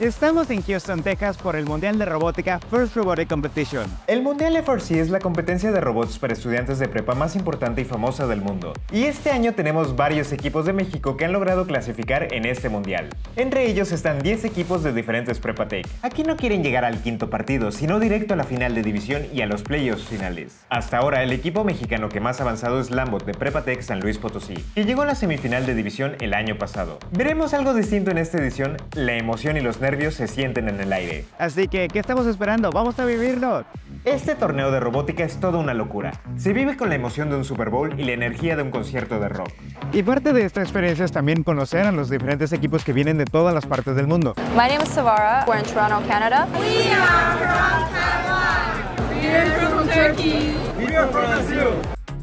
Estamos en Houston, Texas por el Mundial de Robótica First Robotic Competition. El Mundial FRC es la competencia de robots para estudiantes de prepa más importante y famosa del mundo. Y este año tenemos varios equipos de México que han logrado clasificar en este mundial. Entre ellos están 10 equipos de diferentes Prepatec. Aquí no quieren llegar al quinto partido, sino directo a la final de división y a los playoffs finales. Hasta ahora, el equipo mexicano que más avanzado es Lambot de Prepatec San Luis Potosí, que llegó a la semifinal de división el año pasado. Veremos algo distinto en esta edición, la emoción y los nervios se sienten en el aire. Así que, ¿qué estamos esperando? ¡Vamos a vivirlo! Este torneo de robótica es toda una locura. Se vive con la emoción de un Super Bowl y la energía de un concierto de rock. Y parte de esta experiencia es también conocer a los diferentes equipos que vienen de todas las partes del mundo. My name is Savara. We're in Toronto, Canada. We are from Taiwan. We are from Turkey. We are from Brazil.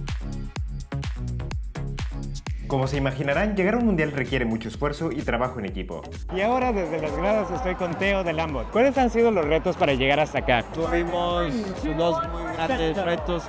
Como se imaginarán, llegar a un mundial requiere mucho esfuerzo y trabajo en equipo. Y ahora desde las gradas estoy con Teo de Lambot. ¿Cuáles han sido los retos para llegar hasta acá? Tuvimos dos muy grandes retos.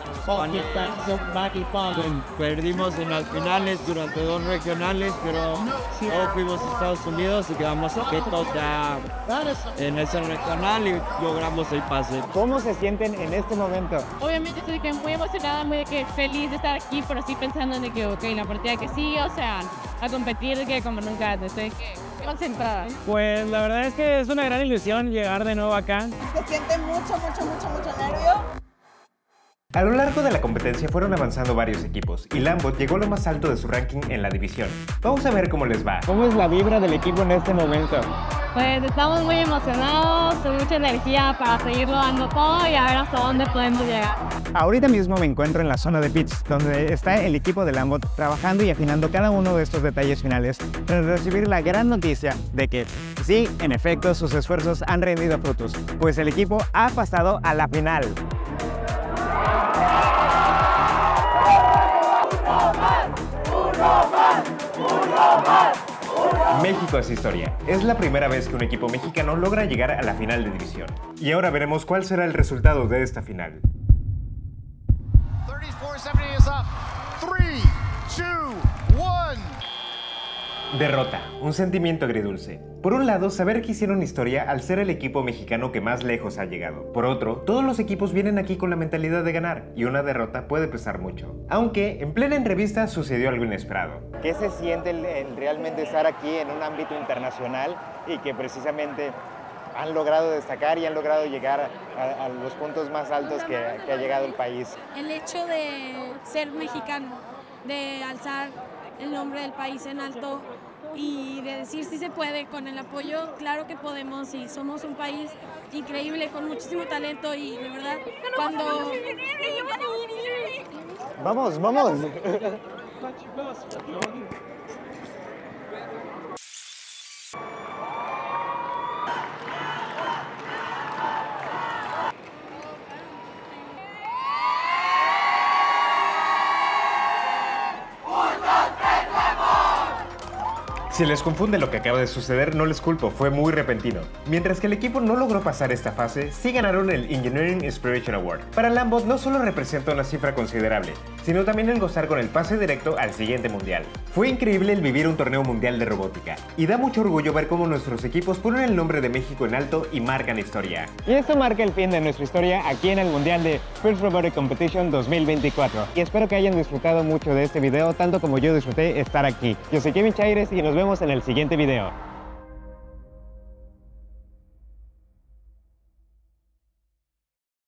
Perdimos en las finales durante 2 regionales, pero luego fuimos a Estados Unidos y quedamos quietos ya en ese regional y logramos el pase. ¿Cómo se sienten en este momento? Obviamente estoy muy emocionada, muy feliz de estar aquí, pero sí pensando en que, ok, la partida que sí, o sea, a competir de que como nunca antes, estoy concentrada. Pues la verdad es que es una gran ilusión llegar de nuevo acá. Se siente mucho nervio. A lo largo de la competencia fueron avanzando varios equipos y Lambot llegó a lo más alto de su ranking en la división. Vamos a ver cómo les va. ¿Cómo es la vibra del equipo en este momento? Pues estamos muy emocionados, con mucha energía para seguirlo dando todo y a ver hasta dónde podemos llegar. Ahorita mismo me encuentro en la zona de pits, donde está el equipo de Lambot trabajando y afinando cada uno de estos detalles finales para recibir la gran noticia de que, sí, en efecto, sus esfuerzos han rendido frutos, pues el equipo ha pasado a la final. México es historia. Es la primera vez que un equipo mexicano logra llegar a la final de división. Y ahora veremos cuál será el resultado de esta final. 34-70 is up. 3, 2, 1. Derrota, un sentimiento agridulce. Por un lado, saber que hicieron historia al ser el equipo mexicano que más lejos ha llegado. Por otro, todos los equipos vienen aquí con la mentalidad de ganar, y una derrota puede pesar mucho. Aunque, en plena entrevista sucedió algo inesperado. ¿Qué se siente el realmente estar aquí en un ámbito internacional y que precisamente han logrado destacar y han logrado llegar a los puntos más altos que ha llegado el país? El hecho de ser mexicano, de alzar el nombre del país en alto y de decir si se puede con el apoyo, claro que podemos y somos un país increíble con muchísimo talento y de verdad cuando... ¡Vamos, vamos! Si les confunde lo que acaba de suceder, no les culpo, fue muy repentino. Mientras que el equipo no logró pasar esta fase, sí ganaron el Engineering Inspiration Award. Para Lambot no solo representa una cifra considerable, sino también el gozar con el pase directo al siguiente mundial. Fue increíble el vivir un torneo mundial de robótica, y da mucho orgullo ver cómo nuestros equipos ponen el nombre de México en alto y marcan historia. Y esto marca el fin de nuestra historia aquí en el Mundial de First Robotic Competition 2024. Y espero que hayan disfrutado mucho de este video, tanto como yo disfruté estar aquí. Yo soy Kevin Chaires y nos vemos en el siguiente video.